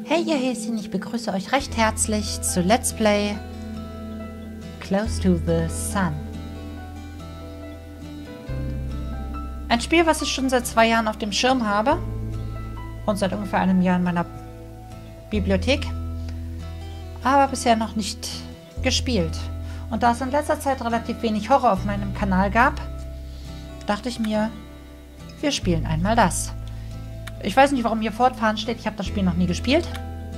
Hey ihr Häschen, ich begrüße euch recht herzlich zu Let's Play Close to the Sun. Ein Spiel, was ich schon seit 2 Jahren auf dem Schirm habe und seit ungefähr einem Jahr in meiner Bibliothek, aber bisher noch nicht gespielt. Und da es in letzter Zeit relativ wenig Horror auf meinem Kanal gab, dachte ich mir, wir spielen einmal das. Ich weiß nicht, warum hier fortfahren steht. Ich habe das Spiel noch nie gespielt.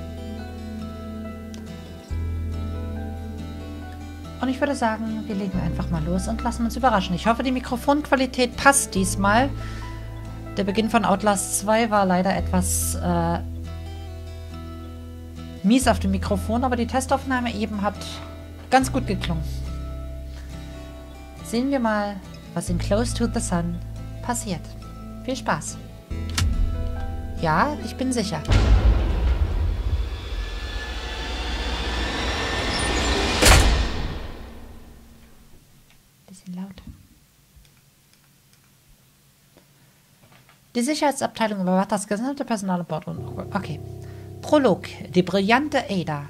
Und ich würde sagen, wir legen einfach mal los und lassen uns überraschen. Ich hoffe, die Mikrofonqualität passt diesmal. Der Beginn von Outlast 2 war leider etwas mies auf dem Mikrofon, aber die Testaufnahme eben hat ganz gut geklungen. Sehen wir mal, was in Close to the Sun passiert. Viel Spaß! Ja, ich bin sicher. Bisschen laut. Die Sicherheitsabteilung überwacht das gesamte Personal an Bord. Okay. Prolog. Die brillante Ada.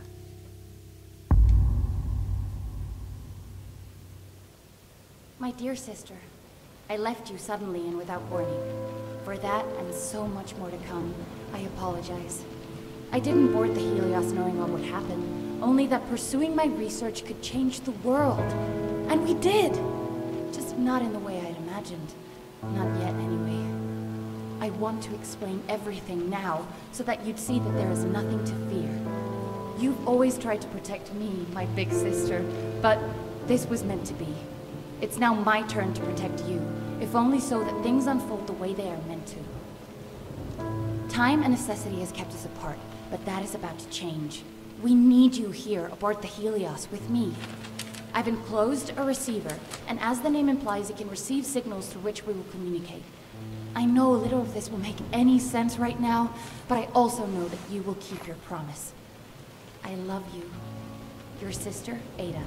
My dear sister, I left you suddenly and without warning. For that and so much more to come, I apologize. I didn't board the Helios knowing what would happen, only that pursuing my research could change the world. And we did! Just not in the way I'd imagined. Not yet, anyway. I want to explain everything now, so that you'd see that there is nothing to fear. You've always tried to protect me, my big sister, but this was meant to be. It's now my turn to protect you, if only so that things unfold the way they are meant to. Time and necessity has kept us apart, but that is about to change. We need you here aboard the Helios with me. I've enclosed a receiver, and as the name implies, it can receive signals through which we will communicate. I know little of this will make any sense right now, but I also know that you will keep your promise. I love you. Your sister, Ada.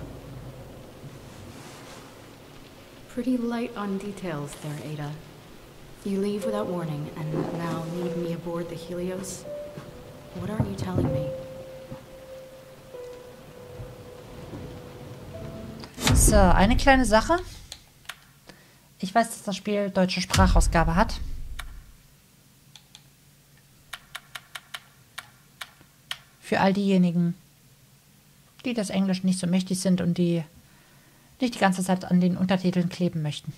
Pretty light on details there, Ada. You leave without warning, and now need me aboard the Helios? What aren't you telling me? So, eine kleine Sache. Ich weiß, dass das Spiel deutsche Sprachausgabe hat. Für all diejenigen, die das Englisch nicht so mächtig sind und die nicht die ganze Zeit an den Untertiteln kleben möchten.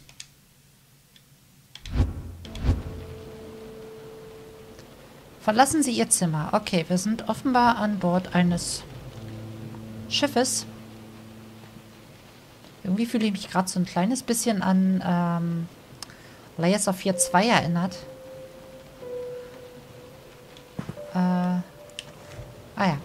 Verlassen Sie Ihr Zimmer. Okay, wir sind offenbar an Bord eines Schiffes. Irgendwie fühle ich mich gerade so ein kleines bisschen an Layers of Fear 2 erinnert. Ah ja.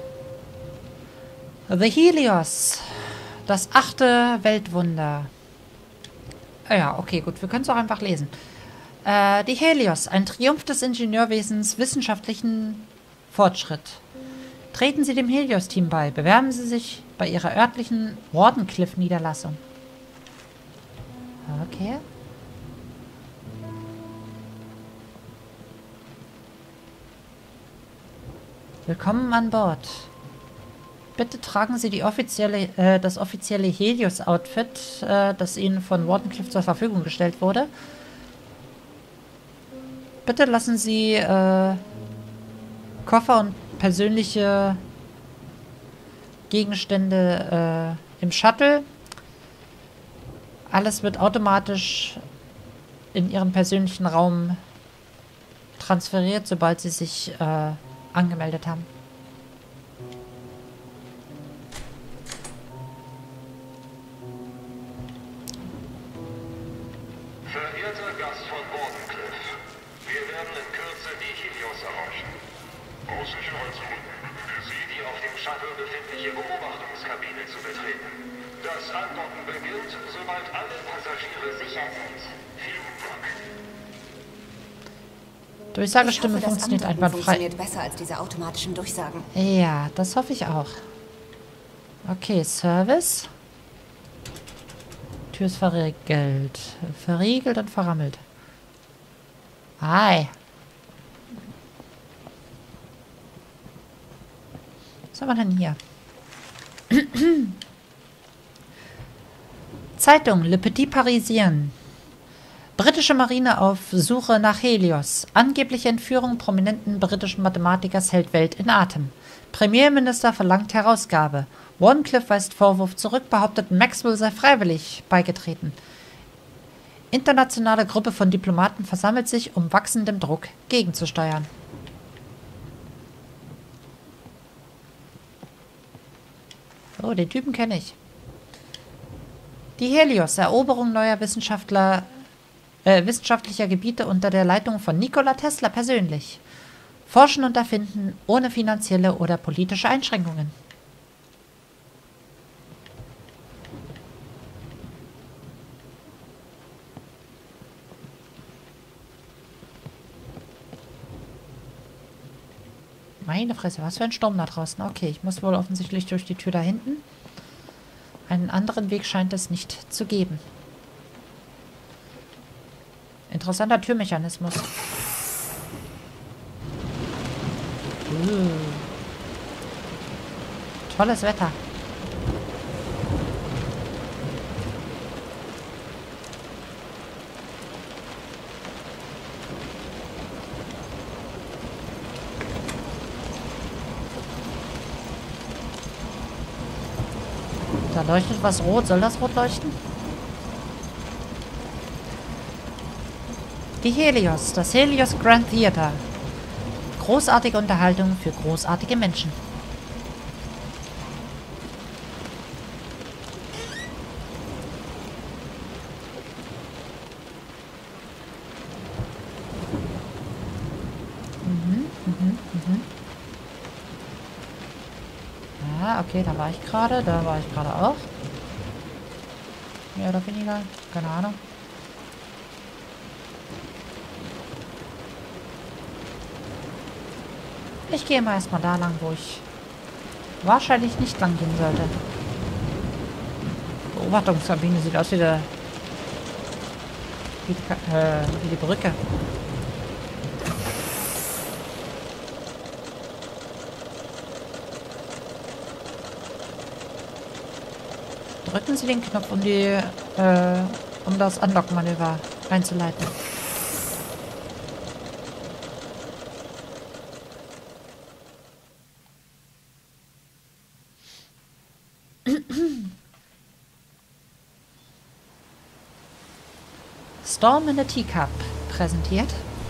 The Helios. Das 8. Weltwunder. Ja, okay, gut. Wir können es auch einfach lesen. Die Helios. Ein Triumph des Ingenieurwesens, wissenschaftlichen Fortschritt. Treten Sie dem Helios-Team bei. Bewerben Sie sich bei Ihrer örtlichen Wardenclyffe-Niederlassung. Okay. Willkommen an Bord. Bitte tragen Sie das offizielle Helios-Outfit, das Ihnen von Wardenclyffe zur Verfügung gestellt wurde. Bitte lassen Sie Koffer und persönliche Gegenstände im Shuttle. Alles wird automatisch in Ihren persönlichen Raum transferiert, sobald Sie sich angemeldet haben. Verehrter Gast von Wardenclyffe, wir werden in Kürze die Helios erreichen. Aus Sicherheitsgründen bitten Sie, die auf dem Shuttle befindliche Beobachtungskabine zu betreten. Das Andocken beginnt, sobald alle Passagiere sicher sind. Vielen Dank. Durchsagestimme funktioniert einwandfrei. Funktioniert besser als diese automatischen Durchsagen. Ja, das hoffe ich auch. Okay, Service. Tür ist verriegelt. Verriegelt und verrammelt. Hi. haben wir denn hier? Zeitung Le Petit Parisien. Britische Marine auf Suche nach Helios. Angebliche Entführung prominenten britischen Mathematikers hält Welt in Atem. Premierminister verlangt Herausgabe. Warncliffe weist Vorwurf zurück, behauptet, Maxwell sei freiwillig beigetreten. Internationale Gruppe von Diplomaten versammelt sich, um wachsendem Druck gegenzusteuern. Oh, den Typen kenne ich. Die Helios, Eroberung neuer wissenschaftlicher Gebiete unter der Leitung von Nikola Tesla persönlich. Forschen und erfinden ohne finanzielle oder politische Einschränkungen. Meine Fresse, was für ein Sturm da draußen. Okay, ich muss wohl offensichtlich durch die Tür da hinten. Einen anderen Weg scheint es nicht zu geben. Interessanter Türmechanismus. Tolles Wetter. Da leuchtet was rot. Soll das rot leuchten? Die Helios, das Helios Grand Theater. Großartige Unterhaltung für großartige Menschen. Ja, okay, da war ich gerade auch. Mehr oder weniger, keine Ahnung. Ich gehe mal erstmal da lang, wo ich wahrscheinlich nicht lang gehen sollte. Beobachtungskabine sieht aus wie die Brücke. Drücken Sie den Knopf, um das Unlock-Manöver einzuleiten. Storm in a Teacup präsentiert.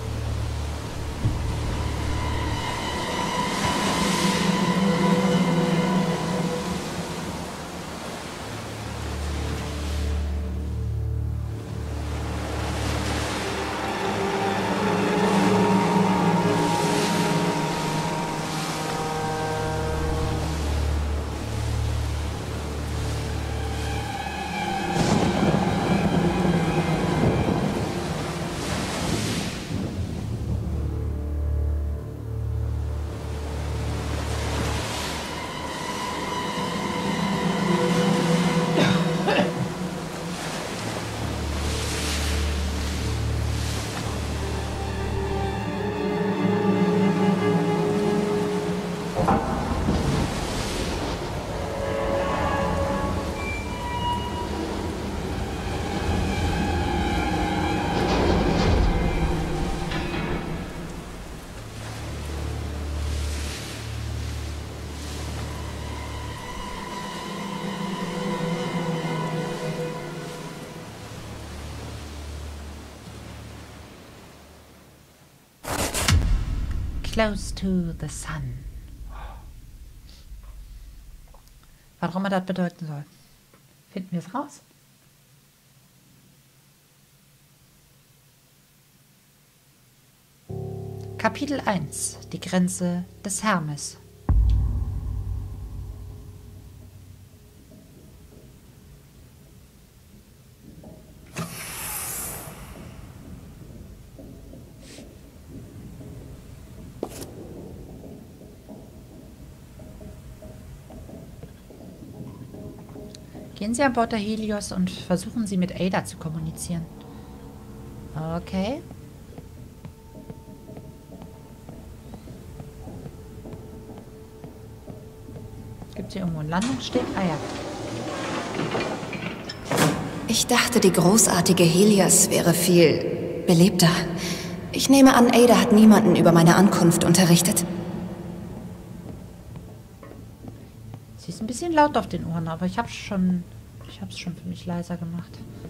Close to the sun. Was auch immer das bedeuten soll. Finden wir es raus? Kapitel 1. Die Grenze des Hermes. Gehen Sie an Bord der Helios und versuchen Sie mit Ada zu kommunizieren. Okay. Gibt es hier irgendwo einen Landungssteg? Ah ja. Ich dachte, die großartige Helios wäre viel belebter. Ich nehme an, Ada hat niemanden über meine Ankunft unterrichtet. Sie ist ein bisschen laut auf den Ohren, aber ich habe es schon für mich leiser gemacht.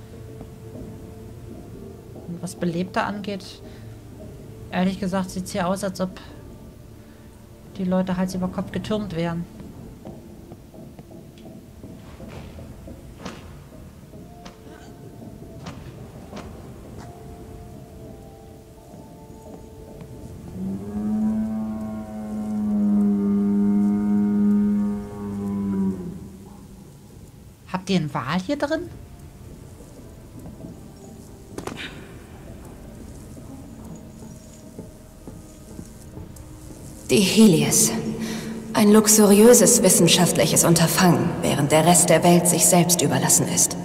Und was belebter angeht, ehrlich gesagt, sieht es hier aus, als ob die Leute Hals über Kopf getürmt wären. Habt ihr einen Wal hier drin? Die Helios. Ein luxuriöses wissenschaftliches Unterfangen, während der Rest der Welt sich selbst überlassen ist.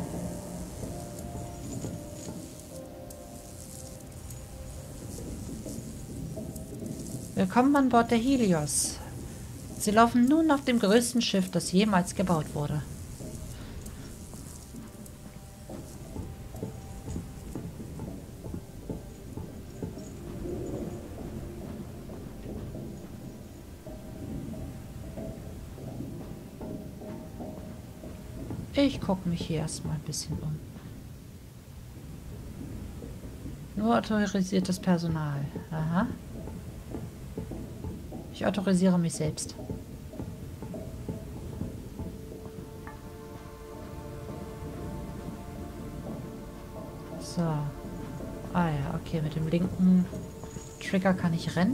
Willkommen an Bord der Helios. Sie laufen nun auf dem größten Schiff, das jemals gebaut wurde. Ich gucke mich hier erstmal ein bisschen um. Nur autorisiertes Personal. Aha. Ich autorisiere mich selbst. So. Ah ja, okay. Mit dem linken Trigger kann ich rennen.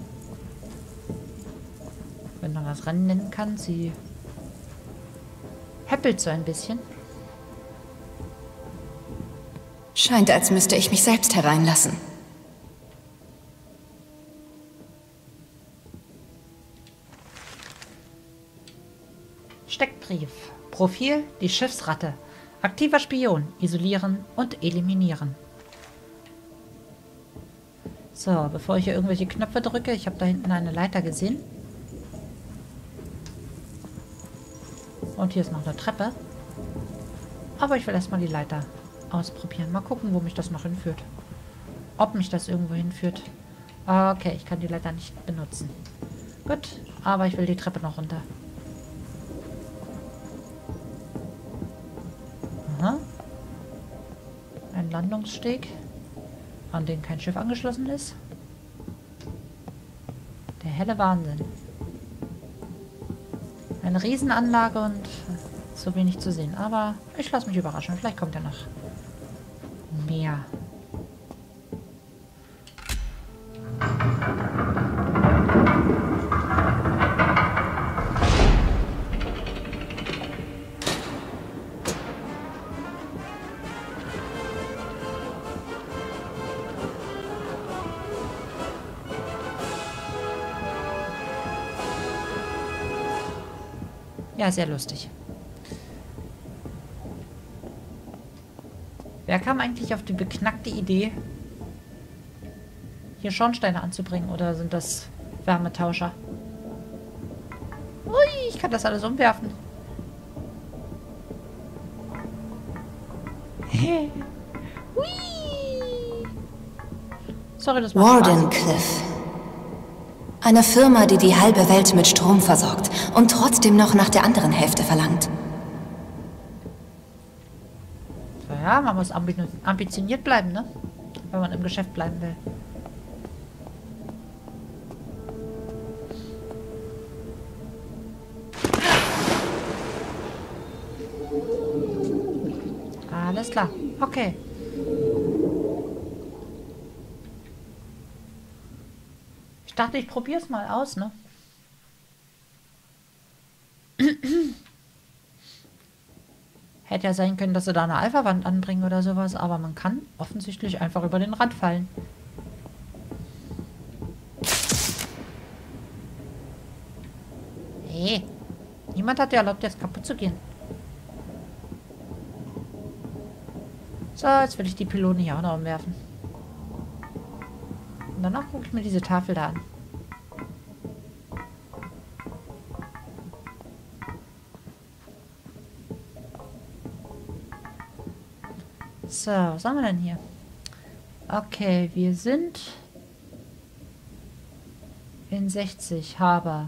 Wenn man das Rennen nennen kann. Sie häppelt so ein bisschen. Scheint, als müsste ich mich selbst hereinlassen. Steckbrief. Profil, die Schiffsratte. Aktiver Spion. Isolieren und eliminieren. So, bevor ich hier irgendwelche Knöpfe drücke, ich habe da hinten eine Leiter gesehen. Und hier ist noch eine Treppe. Aber ich will erstmal die Leiter ausprobieren. Mal gucken, wo mich das noch hinführt. Ob mich das irgendwo hinführt. Okay, ich kann die Leiter nicht benutzen. Gut, aber ich will die Treppe noch runter. Aha. Ein Landungssteg, an den kein Schiff angeschlossen ist. Der helle Wahnsinn. Eine Riesenanlage und so wenig zu sehen. Aber ich lasse mich überraschen. Vielleicht kommt ja noch mehr. Ja, sehr lustig. Wer kam eigentlich auf die beknackte Idee, hier Schornsteine anzubringen? Oder sind das Wärmetauscher? Ui, ich kann das alles umwerfen. Hui. Sorry, das macht Spaß. Wardenclyffe. Eine Firma, die die halbe Welt mit Strom versorgt und trotzdem noch nach der anderen Hälfte verlangt. So, ja, man muss ambitioniert bleiben, ne? Wenn man im Geschäft bleiben will. Alles klar. Okay. Ich dachte, ich probiere es mal aus, ne? Hätte ja sein können, dass sie da eine Alpha-Wand anbringen oder sowas, aber man kann offensichtlich einfach über den Rand fallen. Hey, niemand hat dir erlaubt, jetzt kaputt zu gehen. So, jetzt will ich die Pylone hier auch noch umwerfen. Und danach gucke ich mir diese Tafel da an. So, was haben wir denn hier? Okay, wir sind in 60, Hafen.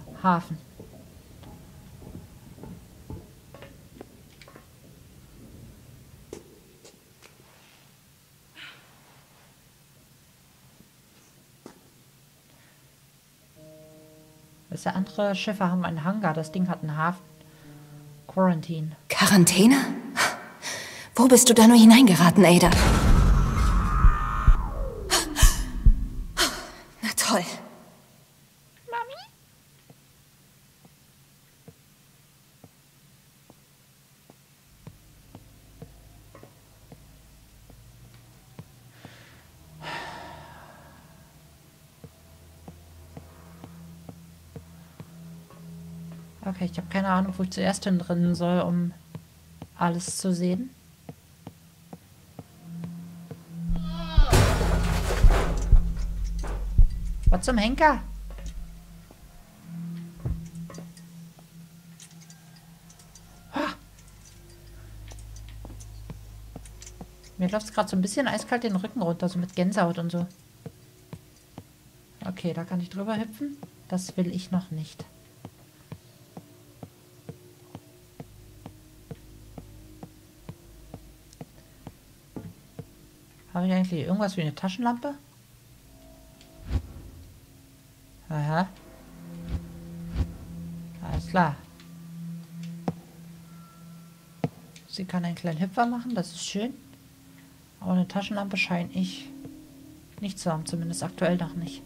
Weißt du, andere Schiffe haben einen Hangar, das Ding hat einen Hafen. Quarantine. Quarantäne? Wo bist du da nur hineingeraten, Ada? Na toll. Mami? Okay, ich habe keine Ahnung, wo ich zuerst hinrennen soll, um alles zu sehen. Was zum Henker? Mir läuft es gerade so ein bisschen eiskalt den Rücken runter, so mit Gänsehaut und so. Okay, da kann ich drüber hüpfen. Das will ich noch nicht. Habe ich eigentlich irgendwas wie eine Taschenlampe? Aha. Alles klar. Sie kann einen kleinen Hüpfer machen, das ist schön. Aber eine Taschenlampe scheine ich nicht zu haben, zumindest aktuell noch nicht.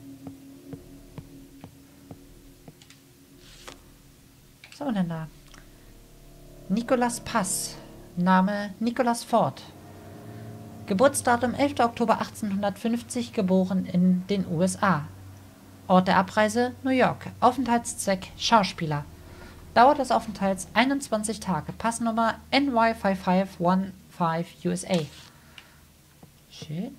Was haben wir denn da? Nicholas Pass. Name Nicholas Ford. Geburtsdatum 11. Oktober 1850, geboren in den USA. Ort der Abreise New York. Aufenthaltszweck Schauspieler. Dauer des Aufenthalts 21 Tage. Passnummer NY5515 USA. Schön.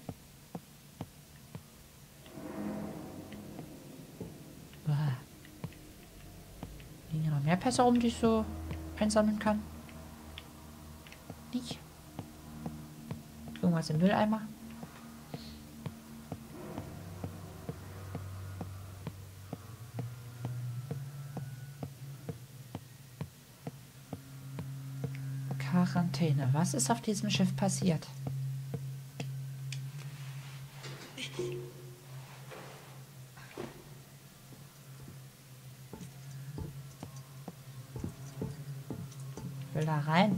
Liegen hier noch mehr Pässe rum, die ich so einsammeln kann? Nicht? Irgendwas im Mülleimer? Quarantäne. Was ist auf diesem Schiff passiert? Ich will da rein.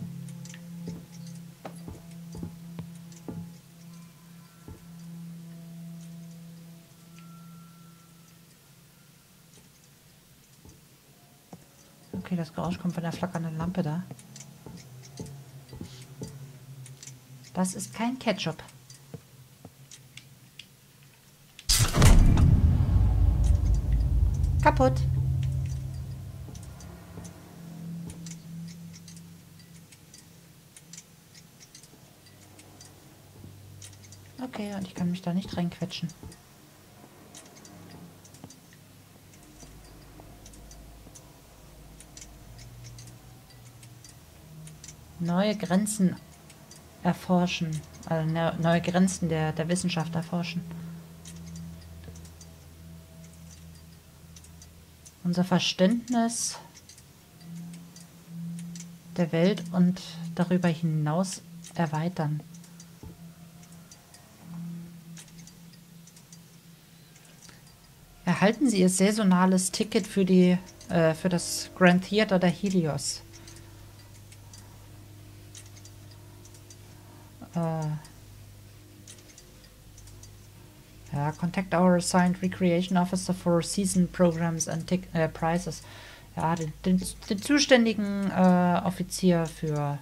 Okay, das Geräusch kommt von der flackernden Lampe da. Das ist kein Ketchup. Kaputt. Okay, und ich kann mich da nicht reinquetschen. Neue Grenzen erforschen. Also neue Grenzen der Wissenschaft erforschen. Unser Verständnis der Welt und darüber hinaus erweitern. Erhalten Sie Ihr saisonales Ticket für das Grand Theater der Helios. Ja, contact our assigned recreation officer for season programs and prizes. Ja, den zuständigen Offizier für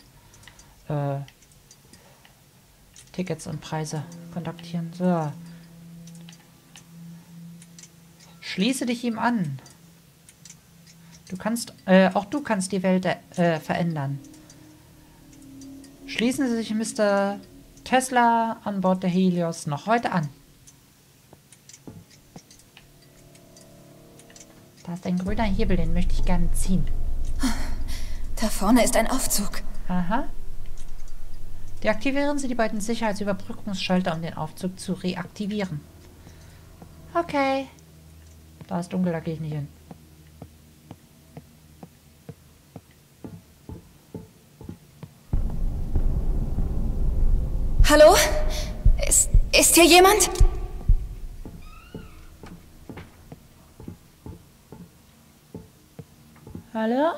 Tickets und Preise kontaktieren. So. Schließe dich ihm an. Auch du kannst die Welt verändern. Schließen Sie sich Mr. Tesla an Bord der Helios noch heute an. Da ist ein grüner Hebel, den möchte ich gerne ziehen. Da vorne ist ein Aufzug. Aha. Deaktivieren Sie die beiden Sicherheitsüberbrückungsschalter, um den Aufzug zu reaktivieren. Okay. Da ist dunkel, da gehe ich nicht hin. Hallo? Ist hier jemand? Hallo?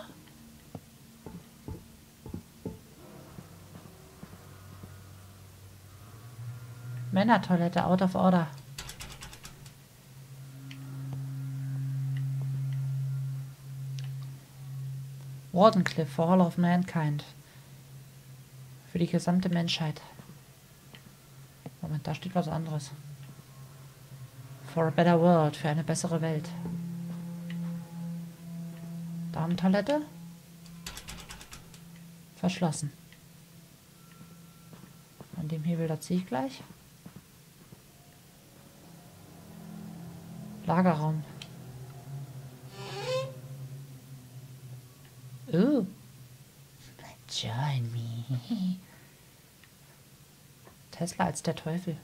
Männertoilette, out of order. Wardenclyffe for all of mankind. Für die gesamte Menschheit. Moment, da steht was anderes. For a better world, für eine bessere Welt. Damentoilette? Verschlossen. An dem Hebel, da ziehe ich gleich. Lagerraum. Join me. Tesla als der Teufel.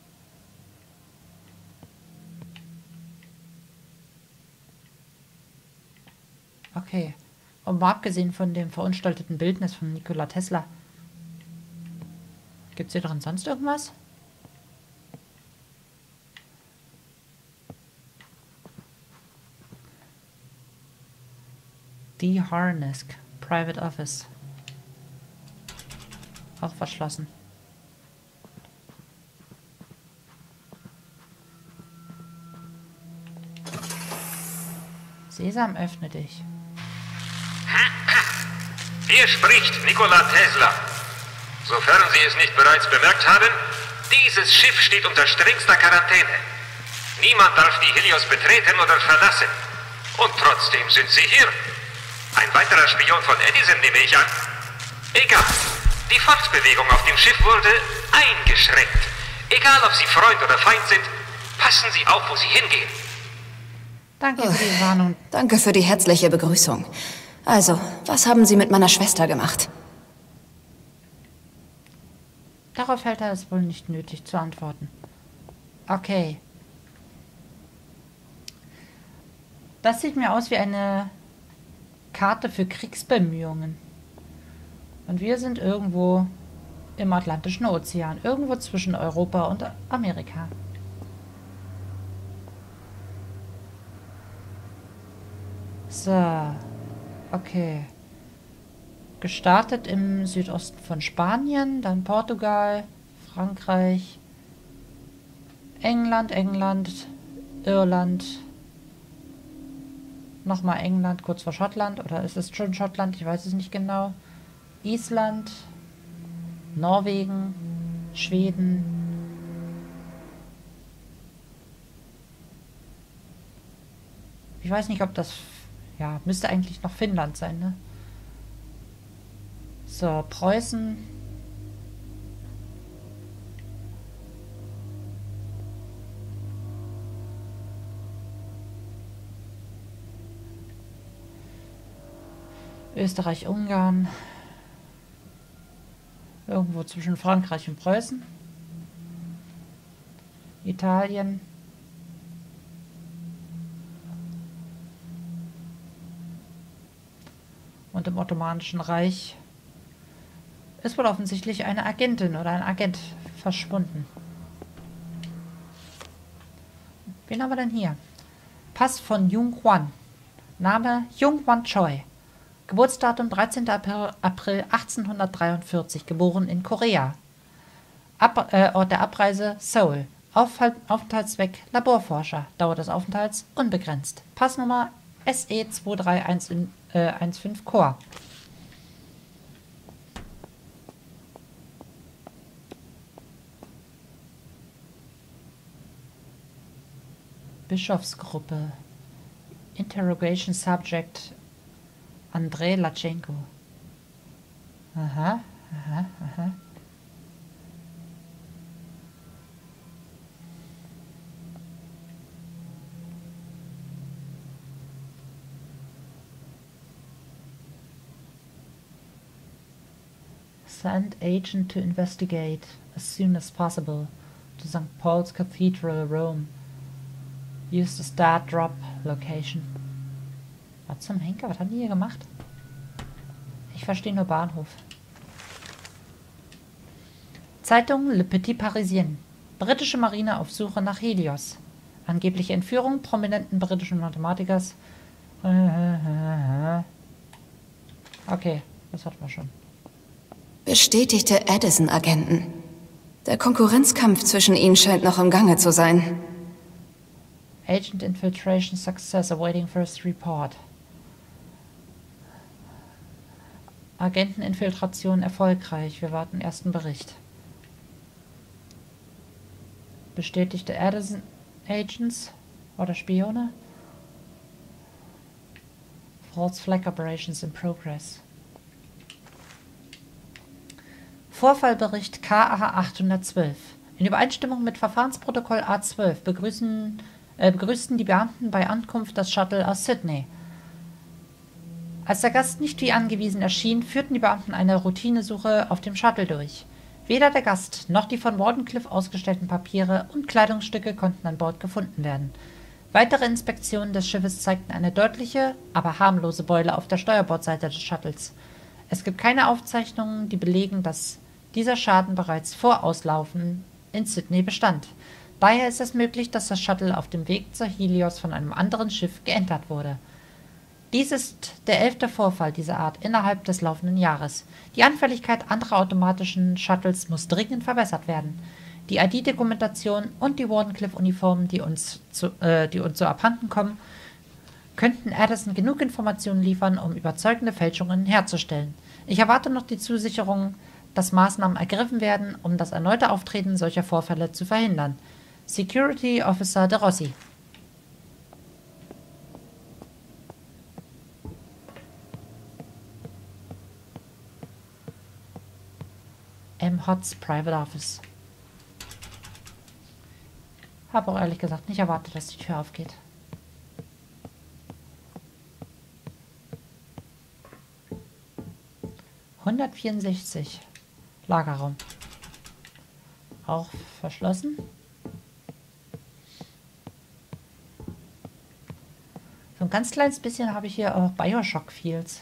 Okay. Und mal abgesehen von dem verunstalteten Bildnis von Nikola Tesla. Gibt es hier drin sonst irgendwas? Die Harness. Private Office. Auch verschlossen. Sesam, öffne dich. Hier spricht Nikola Tesla. Sofern Sie es nicht bereits bemerkt haben, dieses Schiff steht unter strengster Quarantäne. Niemand darf die Helios betreten oder verlassen. Und trotzdem sind Sie hier. Ein weiterer Spion von Edison, nehme ich an. Egal. Die Fortbewegung auf dem Schiff wurde eingeschränkt. Egal, ob Sie Freund oder Feind sind, passen Sie auf, wo Sie hingehen. Danke für die Warnung. Danke für die herzliche Begrüßung. Also, was haben Sie mit meiner Schwester gemacht? Darauf hält er es wohl nicht nötig zu antworten. Okay. Das sieht mir aus wie eine Karte für Kriegsbemühungen. Und wir sind irgendwo im Atlantischen Ozean. Irgendwo zwischen Europa und Amerika. So. Okay. Gestartet im Südosten von Spanien, dann Portugal, Frankreich, England, Irland, nochmal England, kurz vor Schottland, oder ist es schon Schottland? Ich weiß es nicht genau. Island, Norwegen, Schweden. Ich weiß nicht, ob das... Ja, müsste eigentlich noch Finnland sein, ne? So, Preußen. Österreich, Ungarn. Irgendwo zwischen Frankreich und Preußen. Italien. Und im Ottomanischen Reich ist wohl offensichtlich eine Agentin oder ein Agent verschwunden. Wen haben wir denn hier? Pass von Jung Hwan. Name Jung Hwan Choi. Geburtsdatum 13. April 1843. Geboren in Korea. Ort der Abreise Seoul. Aufenthaltszweck Laborforscher. Dauer des Aufenthalts unbegrenzt. Passnummer SE 23115 Chor. Bischofsgruppe. Interrogation Subject Andrei Latchenko. Aha. Send agent to investigate as soon as possible to St. Paul's Cathedral, Rome. Use the start drop location. Was zum Henker? Was haben die hier gemacht? Ich verstehe nur Bahnhof. Zeitung Le Petit Parisien. Britische Marine auf Suche nach Helios. Angebliche Entführung prominenten britischen Mathematikers. Okay, das hatten wir schon. Bestätigte Addison-Agenten. Der Konkurrenzkampf zwischen ihnen scheint noch im Gange zu sein. Agent Infiltration Success awaiting first report. Agenteninfiltration erfolgreich. Wir warten ersten Bericht. Bestätigte Addison Agents oder Spione. False Flag Operations in progress. Vorfallbericht KA 812. In Übereinstimmung mit Verfahrensprotokoll A12 begrüßten die Beamten bei Ankunft das Shuttle aus Sydney. Als der Gast nicht wie angewiesen erschien, führten die Beamten eine Routinesuche auf dem Shuttle durch. Weder der Gast noch die von Wardenclyffe ausgestellten Papiere und Kleidungsstücke konnten an Bord gefunden werden. Weitere Inspektionen des Schiffes zeigten eine deutliche, aber harmlose Beule auf der Steuerbordseite des Shuttles. Es gibt keine Aufzeichnungen, die belegen, dass dieser Schaden bereits vor Auslaufen in Sydney bestand. Daher ist es möglich, dass das Shuttle auf dem Weg zur Helios von einem anderen Schiff geentert wurde. Dies ist der 11. Vorfall dieser Art innerhalb des laufenden Jahres. Die Anfälligkeit anderer automatischen Shuttles muss dringend verbessert werden. Die ID-Dokumentation und die Wardenclyffe-Uniformen, die uns so abhanden kommen, könnten Addison genug Informationen liefern, um überzeugende Fälschungen herzustellen. Ich erwarte noch die Zusicherung, dass Maßnahmen ergriffen werden, um das erneute Auftreten solcher Vorfälle zu verhindern. Security Officer de Rossi. M. Hots Private Office. Habe auch ehrlich gesagt nicht erwartet, dass die Tür aufgeht. (164) Lagerraum. Auch verschlossen. So ein ganz kleines bisschen habe ich hier auch Bioshock-Feels.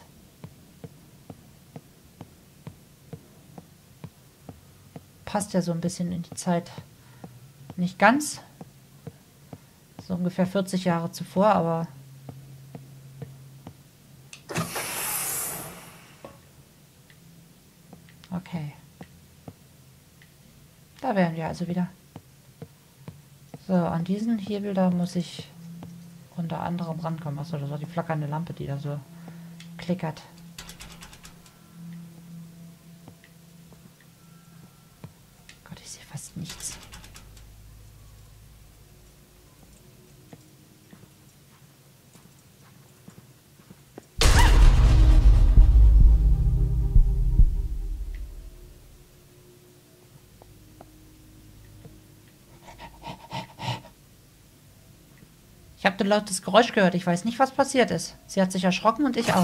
Passt ja so ein bisschen in die Zeit. Nicht ganz. So ungefähr 40 Jahre zuvor, aber... Okay. Da wären wir also wieder. So, an diesen Hebel da muss ich unter anderem rankommen. Achso, das war die flackernde Lampe, die da so klickert. Gott, ich sehe fast nichts. Ich habe ein lautes Geräusch gehört. Ich weiß nicht, was passiert ist. Sie hat sich erschrocken und ich auch.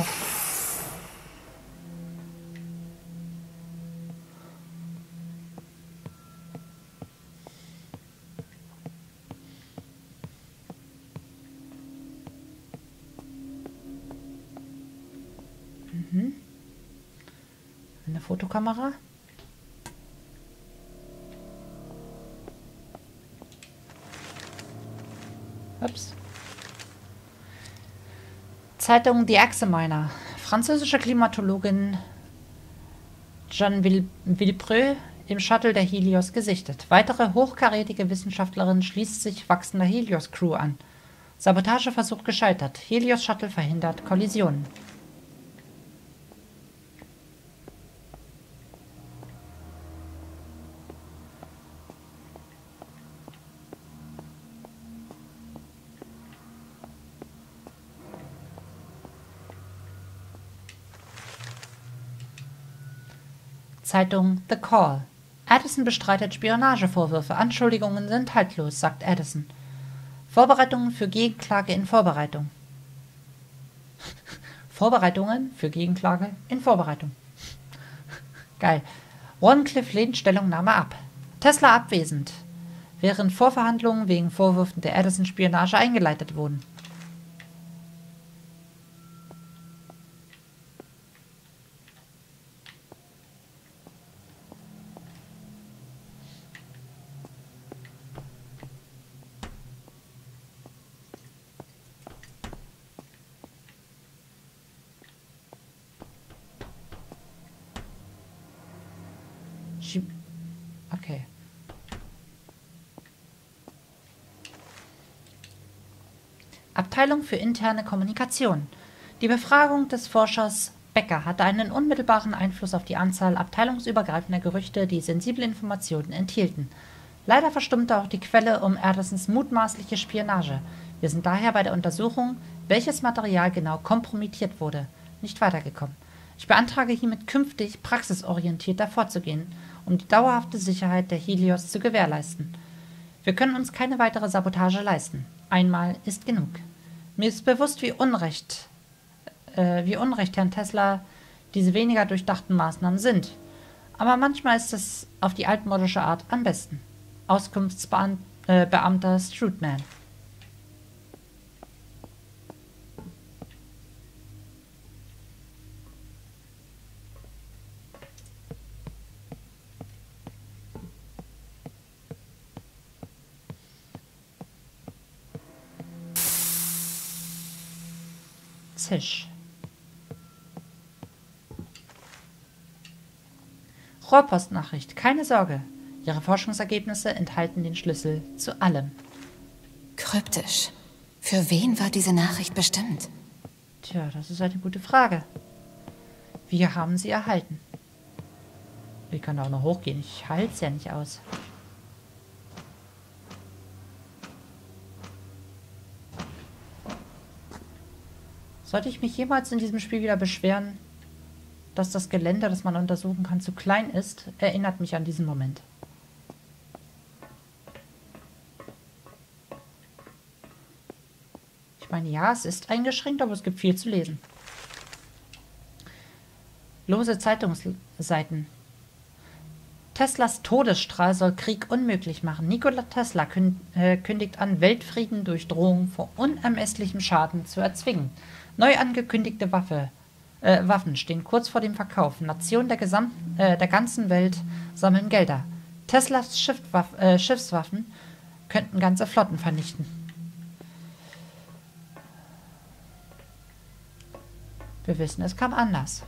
Eine Fotokamera. Ups. Zeitung The Examiner. Französische Klimatologin Jeanne Villepreux im Shuttle der Helios gesichtet. Weitere hochkarätige Wissenschaftlerin schließt sich wachsender Helios-Crew an. Sabotageversuch gescheitert. Helios-Shuttle verhindert Kollisionen. Zeitung The Call. Addison bestreitet Spionagevorwürfe. Anschuldigungen sind haltlos, sagt Addison. Vorbereitungen für Gegenklage in Vorbereitung. Vorbereitungen für Gegenklage in Vorbereitung. Geil. Wardenclyffe lehnt Stellungnahme ab. Tesla abwesend, während Vorverhandlungen wegen Vorwürfen der Addison-Spionage eingeleitet wurden. Okay. Abteilung für interne Kommunikation. Die Befragung des Forschers Becker hatte einen unmittelbaren Einfluss auf die Anzahl abteilungsübergreifender Gerüchte, die sensible Informationen enthielten. Leider verstummte auch die Quelle um Addisons mutmaßliche Spionage. Wir sind daher bei der Untersuchung, welches Material genau kompromittiert wurde, nicht weitergekommen. Ich beantrage hiermit künftig praxisorientierter vorzugehen, um die dauerhafte Sicherheit der Helios zu gewährleisten. Wir können uns keine weitere Sabotage leisten. Einmal ist genug. Mir ist bewusst, wie Unrecht Herrn Tesla diese weniger durchdachten Maßnahmen sind. Aber manchmal ist es auf die altmodische Art am besten. Auskunftsbeamter Strutman. Zisch. Rohrpostnachricht. Keine Sorge. Ihre Forschungsergebnisse enthalten den Schlüssel zu allem. Kryptisch. Für wen war diese Nachricht bestimmt? Tja, das ist eine gute Frage. Wir haben sie erhalten. Ich kann auch noch hochgehen. Ich halte es ja nicht aus. Sollte ich mich jemals in diesem Spiel wieder beschweren, dass das Gelände, das man untersuchen kann, zu klein ist, erinnert mich an diesen Moment. Ich meine, ja, es ist eingeschränkt, aber es gibt viel zu lesen. Lose Zeitungsseiten. Teslas Todesstrahl soll Krieg unmöglich machen. Nikola Tesla kündigt an, Weltfrieden durch Drohung vor unermesslichem Schaden zu erzwingen. Neu angekündigte Waffen stehen kurz vor dem Verkauf. Nationen der ganzen Welt sammeln Gelder. Teslas Schiffswaffen könnten ganze Flotten vernichten. Wir wissen, es kam anders.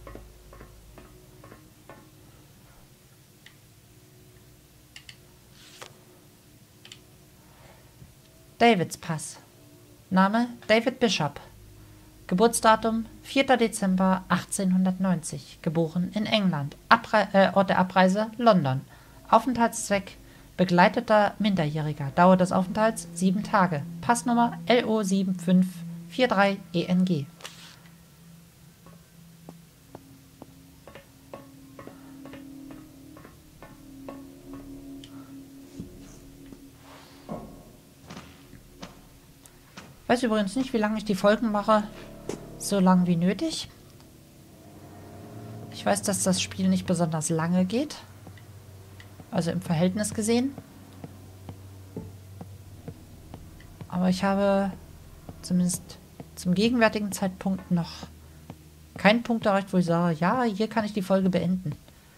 Davids Pass. Name David Bishop. Geburtsdatum 4. Dezember 1890. Geboren in England. Ort der Abreise London. Aufenthaltszweck begleiteter Minderjähriger. Dauer des Aufenthalts 7 Tage. Passnummer LO7543ENG. Ich weiß übrigens nicht, wie lange ich die Folgen mache. So lang wie nötig. Ich weiß, dass das Spiel nicht besonders lange geht. Also im Verhältnis gesehen. Aber ich habe zumindest zum gegenwärtigen Zeitpunkt noch keinen Punkt erreicht, wo ich sage, ja, hier kann ich die Folge beenden.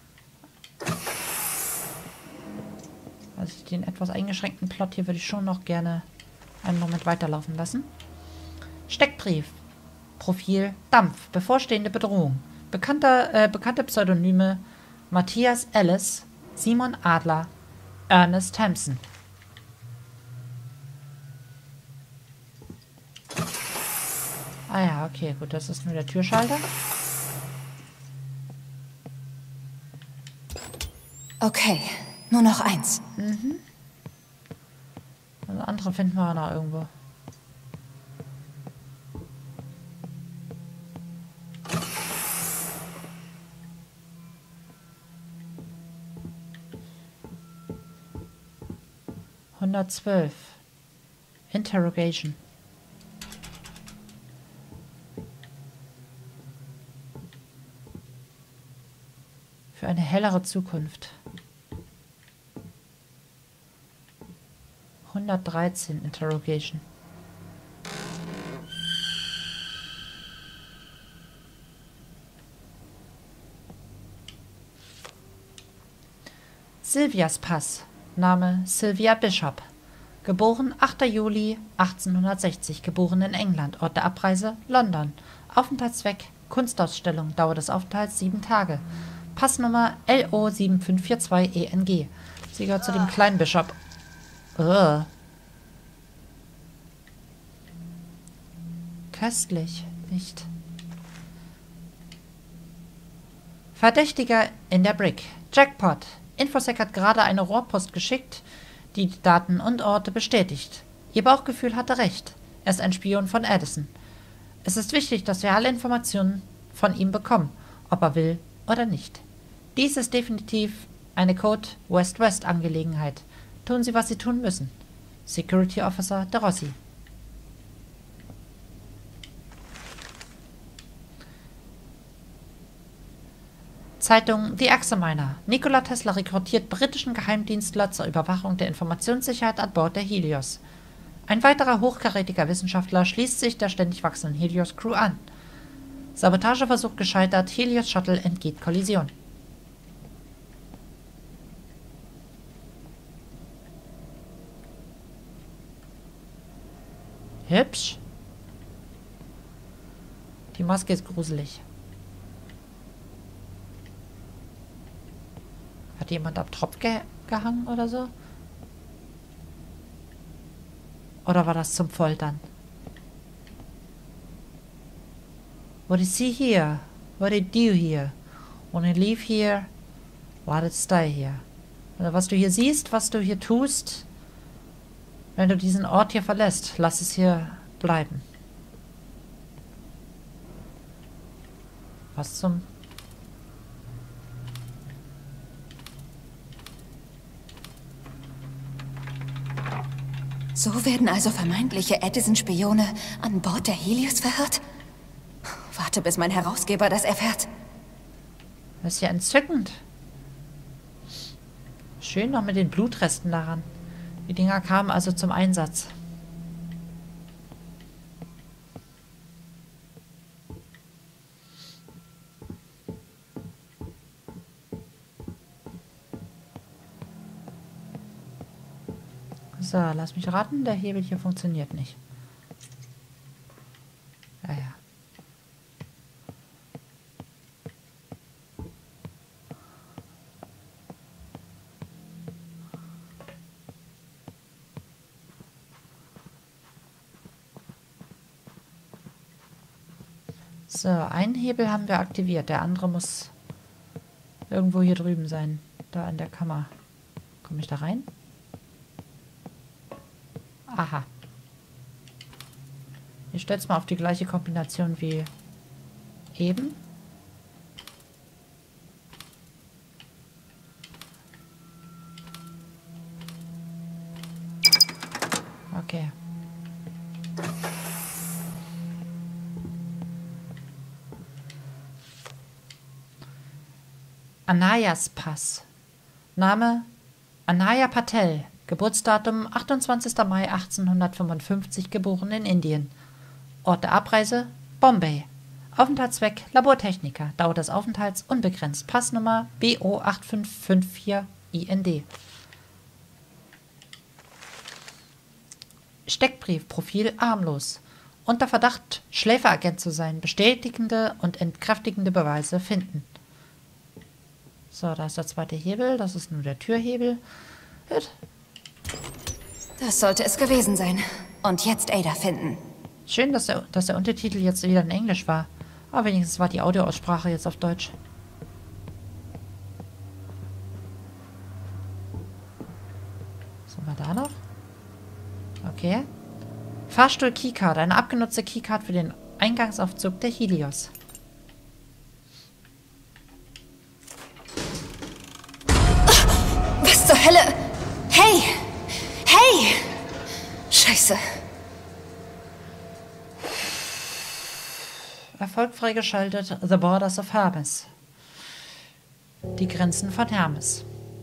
Also den etwas eingeschränkten Plot hier würde ich schon noch gerne einen Moment weiterlaufen lassen. Steckbrief. Profil Dampf. Bevorstehende Bedrohung. Bekannte Pseudonyme Matthias Ellis, Simon Adler, Ernest Thompson. Ah ja, okay, gut, das ist nur der Türschalter. Okay, nur noch eins. Also andere finden wir auch noch irgendwo. »112. Interrogation. Für eine hellere Zukunft. 113 Interrogation. Sylvias Pass. Name Sylvia Bishop. Geboren 8. Juli 1860. Geboren in England. Ort der Abreise London. Aufenthaltszweck Kunstausstellung. Dauer des Aufenthalts 7 Tage. Passnummer LO7542ENG. Sie gehört zu dem kleinen Bishop. Köstlich, nicht? Verdächtiger in der Brick. Jackpot. Infosec hat gerade eine Rohrpost geschickt, die die Daten und Orte bestätigt. Ihr Bauchgefühl hatte recht. Er ist ein Spion von Addison. Es ist wichtig, dass wir alle Informationen von ihm bekommen, ob er will oder nicht. Dies ist definitiv eine Code West-West-Angelegenheit. Tun Sie, was Sie tun müssen. Security Officer de Rossi. Zeitung The Examiner. Nikola Tesla rekrutiert britischen Geheimdienstler zur Überwachung der Informationssicherheit an Bord der Helios. Ein weiterer hochkarätiger Wissenschaftler schließt sich der ständig wachsenden Helios-Crew an. Sabotageversuch gescheitert, Helios-Shuttle entgeht Kollision. Hübsch. Die Maske ist gruselig. Hat jemand am Tropf gehangen oder so? Oder war das zum Foltern? What is he here? What did you here? When you leave here, let it stay here. Also was du hier siehst, was du hier tust, wenn du diesen Ort hier verlässt, lass es hier bleiben. Was zum... So werden also vermeintliche Addison-Spione an Bord der Helios verhört? Warte, bis mein Herausgeber das erfährt. Das ist ja entzückend. Schön noch mit den Blutresten daran. Die Dinger kamen also zum Einsatz. So, lass mich raten, der Hebel hier funktioniert nicht. Ja, ja. So, einen Hebel haben wir aktiviert. Der andere muss irgendwo hier drüben sein. Da in der Kammer. Komme ich da rein? Aha. Ich stelle es mal auf die gleiche Kombination wie eben. Okay. Anayas Pass. Name Anaya Patel. Geburtsdatum 28. Mai 1855, geboren in Indien. Ort der Abreise Bombay. Aufenthaltszweck Labortechniker. Dauer des Aufenthalts unbegrenzt. Passnummer BO8554IND. Steckbriefprofil armlos. Unter Verdacht, Schläferagent zu sein. Bestätigende und entkräftigende Beweise finden. So, da ist der zweite Hebel. Das ist nur der Türhebel. Gut. Das sollte es gewesen sein. Und jetzt Ada finden. Schön, dass der Untertitel jetzt wieder in Englisch war. Aber wenigstens war die Audioaussprache jetzt auf Deutsch. Was haben wir da noch? Okay. Fahrstuhl Keycard. Eine abgenutzte Keycard für den Eingangsaufzug der Helios. Was zur Hölle? Hey! Hey! Scheiße. Erfolg freigeschaltet. The Borders of Hermes. die Grenzen von Hermes.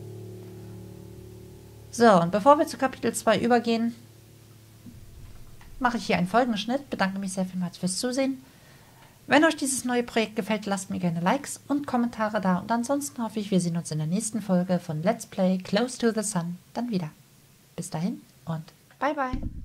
So, und bevor wir zu Kapitel 2 übergehen, mache ich hier einen Folgenschnitt. Bedanke mich sehr vielmals fürs Zusehen. Wenn euch dieses neue Projekt gefällt, lasst mir gerne Likes und Kommentare da. Und ansonsten hoffe ich, wir sehen uns in der nächsten Folge von Let's Play Close to the Sun dann wieder. Bis dahin und bye bye.